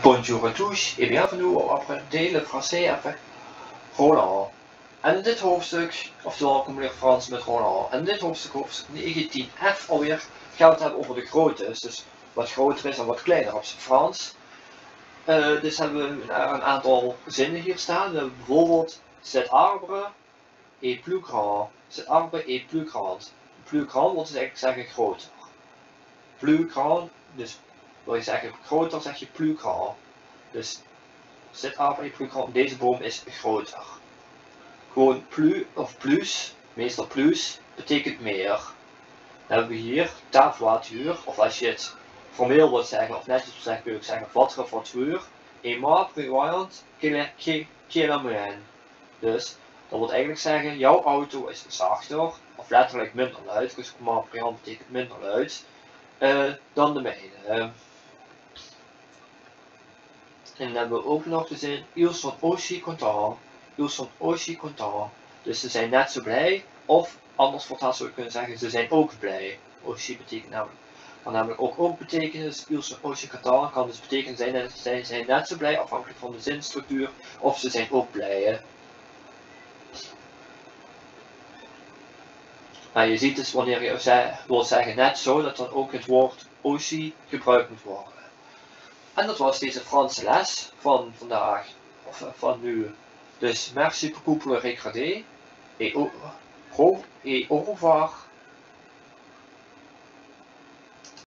Bonjour à tous et bienvenue op apprendre le français avec Roland. En in dit hoofdstuk, oftewel kom ik Frans met Roland. En in dit hoofdstuk, hoofdstuk 19F alweer, gaat het hebben over de groottes. Dus wat groter is en wat kleiner op zijn Frans. Dus hebben we een aantal zinnen hier staan. We hebben bijvoorbeeld cet arbre est plus grand. Cet arbre est plus grand. Plus grand wil dus eigenlijk zeggen groter. Plus grand, dus wil je zeggen groter, zeg je plus grand. Dus cet arbre est plus grand. Deze boom is groter. Gewoon plus of plus, meestal plus, betekent meer. Dan hebben we hier ta voiture, of als je het formeel wilt zeggen, of netjes wilt zeggen, kun je ook zeggen votre voiture est moins bruyante que la mienne. Dus dat wil eigenlijk zeggen, jouw auto is zachter, of letterlijk minder luid, dus moins bruyant betekent minder luid, dan de mijne. En dan hebben we ook nog de zin, ils sont aussi contents. Ils sont aussi contents. Dus ze zijn net zo blij, of anders vertaald zou je kunnen zeggen, ze zijn ook blij. Aussi betekent namelijk, kan namelijk ook betekenen, dus ils sont aussi contents kan dus betekenen zij zijn net zo blij, afhankelijk van de zinstructuur, of ze zijn ook blij. Maar je ziet dus wanneer je wil zeggen net zo, dat dan ook het woord aussi gebruikt moet worden. En dat was deze Franse les van vandaag, of van nu. Dus merci beaucoup pour le regarder et au revoir.